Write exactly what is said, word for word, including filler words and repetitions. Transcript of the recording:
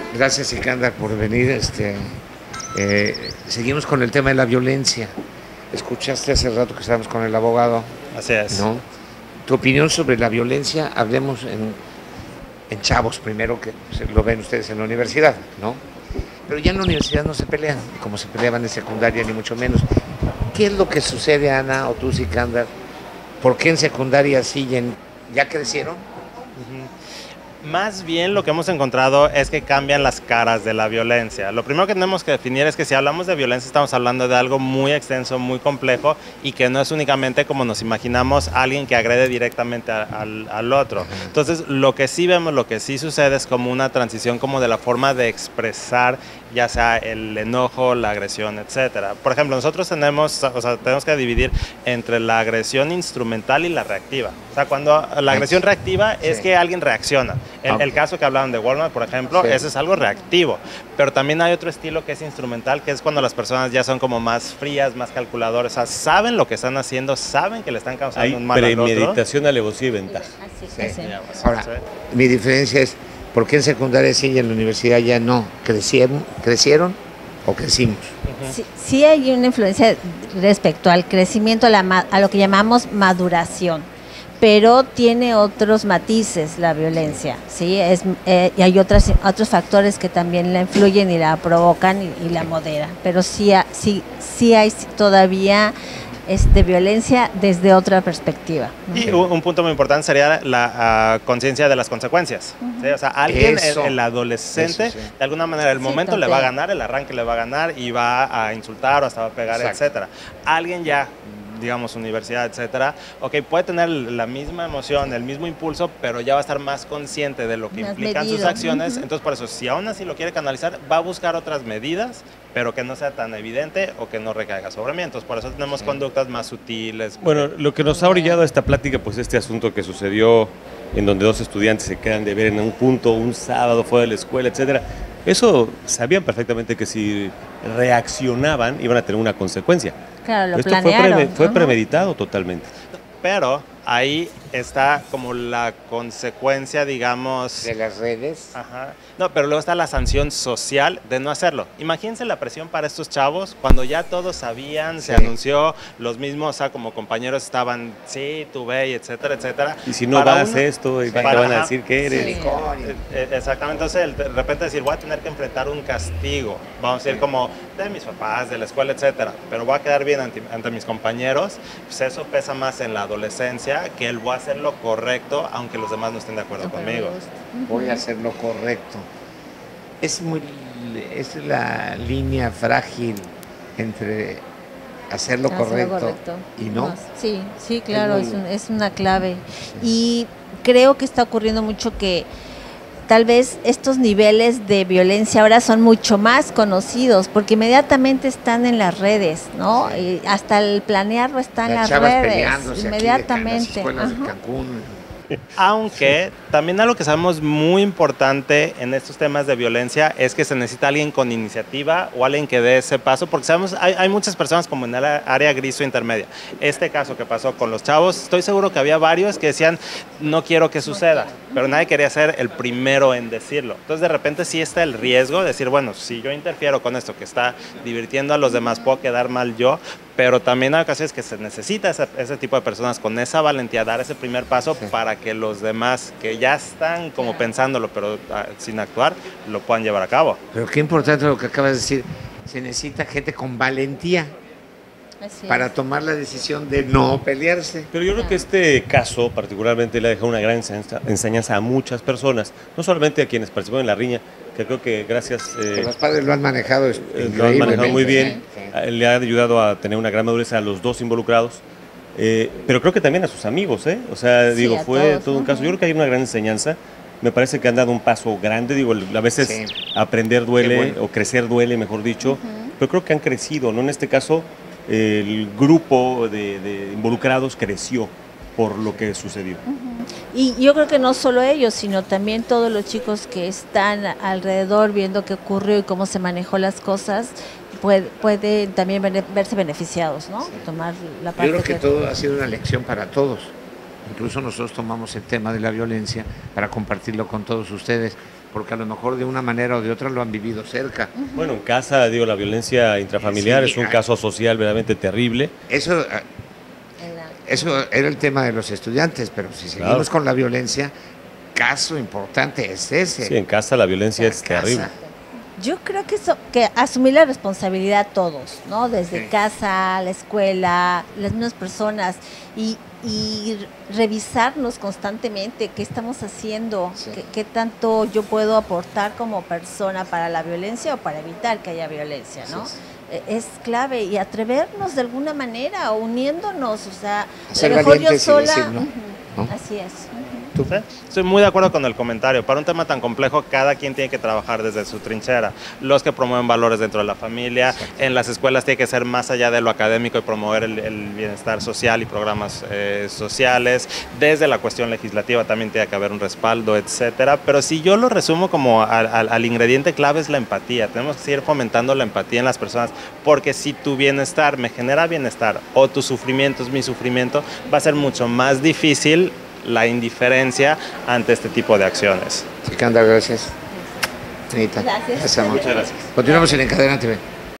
Gracias, Sicándar, por venir. Este, eh, seguimos con el tema de la violencia. Escuchaste hace rato que estábamos con el abogado. Así es. ¿No? Tu opinión sobre la violencia, hablemos en, en chavos primero, que lo ven ustedes en la universidad, ¿no? Pero ya en la universidad no se pelean, como se peleaban en secundaria, ni mucho menos. ¿Qué es lo que sucede, Ana, o tú, Sicándar? ¿Por qué en secundaria siguen? ¿Ya crecieron? Uh-huh. Más bien lo que hemos encontrado es que cambian las caras de la violencia. Lo primero que tenemos que definir es que si hablamos de violencia estamos hablando de algo muy extenso, muy complejo y que no es únicamente como nos imaginamos alguien que agrede directamente a, al, al otro. Entonces lo que sí vemos, lo que sí sucede es como una transición como de la forma de expresar ya sea el enojo, la agresión, etcétera. Por ejemplo, nosotros tenemos, o sea, tenemos que dividir entre la agresión instrumental y la reactiva. O sea, cuando la agresión reactiva es sí. que alguien reacciona. El, okay. el caso que hablaban de Walmart, por ejemplo, sí. ese es algo reactivo. Pero también hay otro estilo que es instrumental, que es cuando las personas ya son como más frías, más calculadoras, o sea, saben lo que están haciendo, saben que le están causando hay un mal al otro. Hay premeditación, alevosía y ventaja. Sí. Sí. Sí. Sí. Ahora, sí. mi diferencia es, ¿por qué en secundaria sí y en la universidad ya no? ¿Crecieron, crecieron o crecimos? Uh-huh. sí, sí hay una influencia respecto al crecimiento, a, la, a lo que llamamos maduración, pero tiene otros matices la violencia, ¿sí? Es, eh, y hay otras, otros factores que también la influyen y la provocan y, y la moderan, pero sí, sí, sí hay todavía... Este, violencia desde otra perspectiva. Y un, un punto muy importante sería la uh, conciencia de las consecuencias. Uh-huh. ¿Sí? O sea, alguien, el, el adolescente, eso, sí. de alguna manera, el sí, momento total. le va a ganar, el arranque le va a ganar y va a insultar o hasta va a pegar, exacto. etcétera. Alguien ya, digamos, universidad, etcétera, ok, puede tener la misma emoción, el mismo impulso, pero ya va a estar más consciente de lo que más implican medido. sus acciones. Uh-huh. Entonces, por eso, si aún así lo quiere canalizar, va a buscar otras medidas, pero que no sea tan evidente o que no recaiga sobre mí. Entonces, por eso tenemos sí. conductas más sutiles. Bueno, lo que nos ha orillado a esta plática, pues este asunto que sucedió en donde dos estudiantes se quedan de ver en un punto, un sábado fuera de la escuela, etcétera. Eso sabían perfectamente que si reaccionaban iban a tener una consecuencia. Claro, lo Esto planearon. fue, pre- fue uh-huh. premeditado totalmente. Pero ahí está como la consecuencia, digamos... de las redes. Ajá. No, pero luego está la sanción social de no hacerlo. Imagínense la presión para estos chavos cuando ya todos sabían, sí. se anunció, los mismos, o sea, como compañeros estaban, sí, tú ve, etcétera, etcétera. Y si no para vas uno, esto, y para, te van a decir que eres. Sí. Exactamente, entonces de repente decir, voy a tener que enfrentar un castigo, vamos a decir como de mis papás, de la escuela, etcétera, pero voy a quedar bien ante, ante mis compañeros, pues eso pesa más en la adolescencia que el voy a hacer lo correcto, aunque los demás no estén de acuerdo conmigo. Voy a hacer lo correcto. Es muy, es la línea frágil entre hacer lo, correcto, lo correcto y no. Sí, sí, claro, es, muy... es, un, es una clave. Y creo que está ocurriendo mucho que tal vez estos niveles de violencia ahora son mucho más conocidos porque inmediatamente están en las redes, ¿no? Sí. Y hasta el planearlo está en las, las redes, inmediatamente. Aquí de, en las escuelas de Cancún. Aunque también algo que sabemos muy importante en estos temas de violencia es que se necesita alguien con iniciativa o alguien que dé ese paso, porque sabemos hay, hay muchas personas como en el área gris o intermedia. Este caso que pasó con los chavos, estoy seguro que había varios que decían no quiero que suceda, pero nadie quería ser el primero en decirlo. Entonces de repente sí está el riesgo de decir, bueno, si yo interfiero con esto que está divirtiendo a los demás, puedo quedar mal yo, pero también hay ocasiones que se necesita ese, ese tipo de personas con esa valentía, dar ese primer paso sí. para que los demás que ya están como pensándolo, pero uh, sin actuar, lo puedan llevar a cabo. Pero qué importante lo que acabas de decir, se necesita gente con valentía Así para es. tomar la decisión de no pelearse. Pero yo creo que este caso particularmente le ha dejado una gran enseñanza, enseñanza a muchas personas, no solamente a quienes participan en la riña, que creo que gracias... Eh, que los padres lo han manejado eh, Lo han manejado muy bien, sí, sí. le ha ayudado a tener una gran madurez a los dos involucrados, eh, pero creo que también a sus amigos, ¿eh? O sea, sí, digo, fue todos, todo un caso, yo creo que hay una gran enseñanza, me parece que han dado un paso grande, digo, a veces sí. aprender duele, bueno. o crecer duele, mejor dicho, uh-huh. pero creo que han crecido, ¿no? En este caso, eh, el grupo de, de involucrados creció por lo que sucedió. Uh-huh. Y yo creo que no solo ellos, sino también todos los chicos que están alrededor viendo qué ocurrió y cómo se manejó las cosas, pueden puede también bene, verse beneficiados, ¿no? Sí. Tomar la parte. Yo creo que, que todo ha sido una lección para todos. Incluso nosotros tomamos el tema de la violencia para compartirlo con todos ustedes. porque a lo mejor de una manera o de otra lo han vivido cerca. Uh-huh. Bueno, en casa, digo, la violencia intrafamiliar sí, es un ah, caso social verdaderamente terrible. Eso, eso era el tema de los estudiantes, pero si seguimos claro. con la violencia, caso importante es ese. Sí, en casa la violencia la es casa. terrible. Yo creo que eso, que asumir la responsabilidad todos, ¿no? Desde sí. casa, la escuela, las mismas personas y, y revisarnos constantemente qué estamos haciendo, sí. qué, qué tanto yo puedo aportar como persona para la violencia o para evitar que haya violencia, ¿no? Sí, sí. Es clave y atrevernos de alguna manera, uniéndonos, o sea, a lo mejor yo sola, decir, ¿no? Uh-huh. ¿No? Así es. ¿Sí? Estoy muy de acuerdo con el comentario. Para un tema tan complejo, cada quien tiene que trabajar desde su trinchera. Los que promueven valores dentro de la familia, exacto. En las escuelas tiene que ser más allá de lo académico y promover el, el bienestar social y programas eh, sociales. Desde la cuestión legislativa también tiene que haber un respaldo, etcétera. Pero si yo lo resumo como al, al, al ingrediente clave es la empatía. Tenemos que seguir fomentando la empatía en las personas, porque si tu bienestar me genera bienestar o tu sufrimiento es mi sufrimiento, va a ser mucho más difícil la indiferencia ante este tipo de acciones. Sicandra, gracias. Anita, gracias. Gracias. Muchas gracias. Continuamos en Encadena T V.